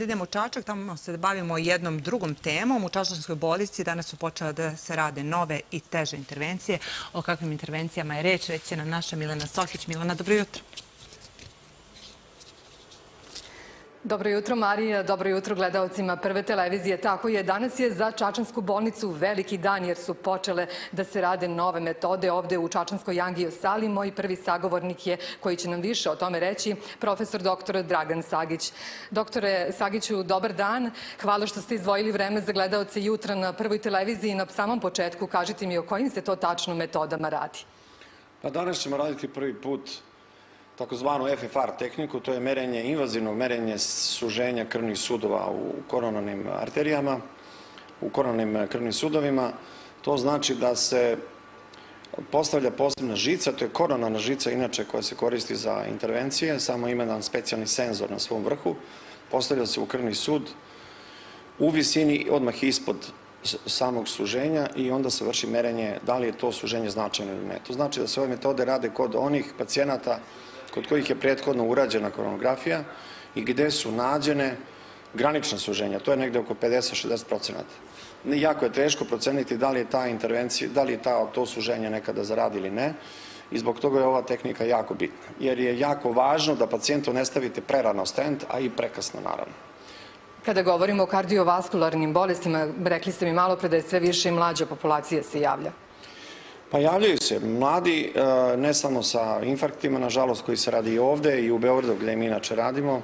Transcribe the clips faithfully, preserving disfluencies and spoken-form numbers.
Idemo u Čačak, tamo se bavimo jednom drugom temom. U Čačanskoj bolnici danas su počela da se rade nove i teže intervencije. O kakvim intervencijama je reč, reći će nam naša Milena Sohić. Milena, dobro jutro. Dobro jutro, Marija. Dobro jutro gledaocima Prve televizije. Tako je, danas je za Čačansku bolnicu veliki dan jer su počele da se rade nove metode ovde u Čačanskoj angio sali. Moj prvi sagovornik je, koji će nam više o tome reći, profesor doktor Dragan Sagić. Doktore Sagiću, dobar dan. Hvala što ste izdvojili vreme za gledaoce jutra na Prvoj televiziji. Na samom početku kažite mi o kojim se to tačno metodama radi. Pa danas ćemo raditi prvi put takozvanu F F R tehniku, to je merenje, invazivno merenje suženja krvnih sudova u koronarnim arterijama, u koronarnim krvnim sudovima. To znači da se postavlja posebna žica, to je koronarna žica inače koja se koristi za intervencije, samo ima jedan specijalni senzor na svom vrhu, postavlja se u krvni sud u visini odmah ispod samog suženja i onda se vrši merenje da li je to suženje značajno ili ne. To znači da se ove metode rade kod onih pacijenata kod kojih je prethodno urađena koronografija i gde su nađene granična suženja. To je negde oko pedeset do šezdeset procenata. Jako je teško proceniti da li je ta intervencija, da li je ta, to suženje nekada zaradi ili ne i zbog toga je ova tehnika jako bitna. Jer je jako važno da pacijentu ne stavite prerano stent, a i prekasno naravno. Kada govorimo o kardiovaskularnim bolestima, rekli ste mi malo pre da je sve više i mlađa populacija se javlja. Pa javljaju se mladi, ne samo sa infarktima, nažalost, koji se radi i ovde i u Beogradu gde mi inače radimo,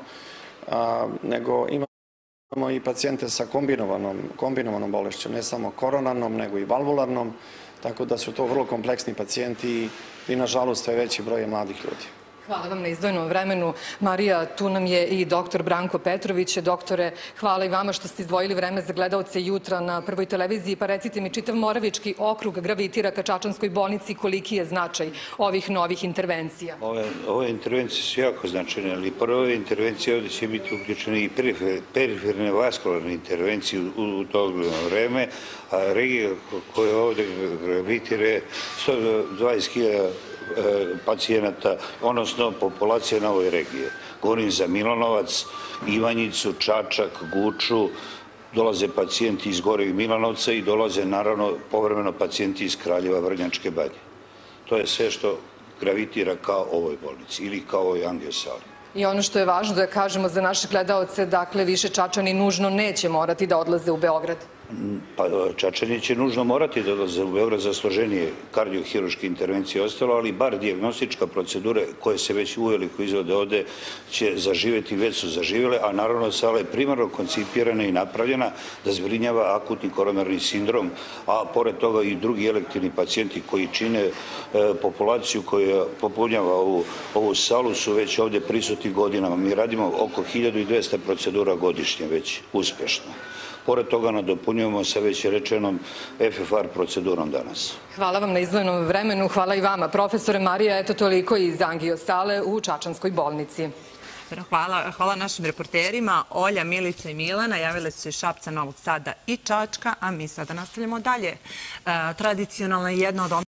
nego imamo i pacijente sa kombinovanom, kombinovanom bolešću, ne samo koronarnom, nego i valvularnom, tako da su to vrlo kompleksni pacijenti i, nažalost, sve veći broj mladih ljudi. Hvala vam na izdvojenom vremenu. Marija, tu nam je i doktor Branko Petrović. Doktore, hvala i vama što ste izdvojili vreme za gledaoce jutra na Prvoj televiziji. Pa recite mi, čitav Moravički okrug gravitira ka Čačanskoj bolnici. Koliki je značaj ovih novih intervencija? Ove, ove intervencije su jako značajne, ali prve intervencije ovdje će biti uključene i perifer, periferne vaskularne intervencije u, u to vreme, a regija koja ovdje gravitira sto dvadeset hiljada pacijenata, odnosno populacija na ovoj regiji. Govorim za Milanovac, Ivanjicu, Čačak, Guču, dolaze pacijenti iz Gornjeg Milanovca i dolaze naravno povremeno pacijenti iz Kraljeva, Vrnjačke Banje. To je sve što gravitira kao ovoj bolnici ili kao ovoj angio sali. I ono što je važno da kažemo za naše gledaoce, dakle više Čačani nužno neće morati da odlaze u Beograd. Pa Čačani će nužno morati da odlaze u Beograd za složenije kardiohiruške intervencije i ostalo, ali bar dijagnostička procedura koje se već uveliko izvode ovde će zaživeti, već su zaživjele, a naravno sala je primarno koncipirana i napravljena da zbrinjava akutni koronarni sindrom, a pored toga i drugi elektivni pacijenti koji čine e, populaciju koja popunjava ovu, ovu salu su već ovde prisutni godinama. Mi radimo oko hiljadu dvesta procedura godišnje već uspešno. Pored toga nadopunjujemo sa već rečenom F F R procedurom danas. Hvala vam na izdvojenom vremenu, hvala i vama. Profesore Marija, eto toliko iz angio sale u Čačanskoj bolnici. Hvala, hvala našim reporterima. Olja, Milica i Milana javile su se iz Šapca, Novog Sada i Čačka, a mi sada nastavljamo dalje. E, tradicionalna je jedna od